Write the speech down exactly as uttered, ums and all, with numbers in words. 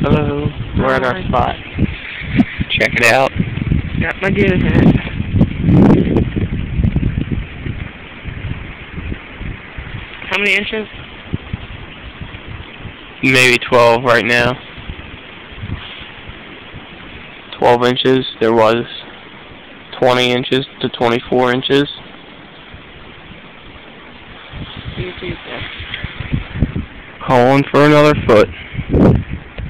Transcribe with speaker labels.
Speaker 1: Hello, we're at our spot. Check it out.
Speaker 2: Got my deer hat. How many inches?
Speaker 1: Maybe twelve right now. twelve inches. There was twenty inches to twenty-four inches.
Speaker 2: You see that?
Speaker 1: Calling for another foot.